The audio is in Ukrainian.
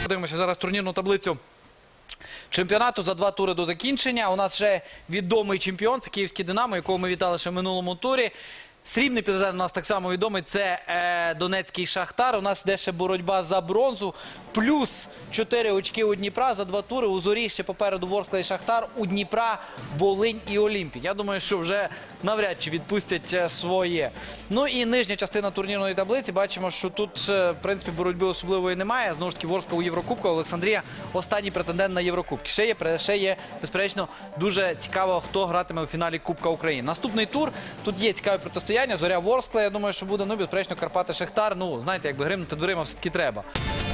Подивимося зараз турнірну таблицю чемпіонату за 2 тури до закінчення. У нас ще відомий чемпіон, це київський «Динамо», якого ми вітали ще в минулому турі. Срібний призер у нас так само відомий, це донецький «Шахтар». У нас йде ще боротьба за бронзу. Плюс 4 очки у Дніпра за 2 тури. У «Зорі» ще попереду «Ворскла» і «Шахтар». У Дніпра «Волинь» і «Олімпік». Я думаю, що вже навряд чи відпустять своє. Ну і нижня частина турнірної таблиці. Бачимо, що тут, в принципі, боротьби особливої немає. Знову ж таки, «Ворскла» у Єврокубку, Олександрія останній претендент на Єврокубки. Ще є, безперечно, дуже цікаво, хто гратиме у фіналі Кубка України. Наступний тур. Тут є цікаве протистояння. «Зоря» Ворскла, я думаю, що буде, безперечно, Карпати Шахтар. Ну, знаєте, якби гримнути дверима все-таки треба.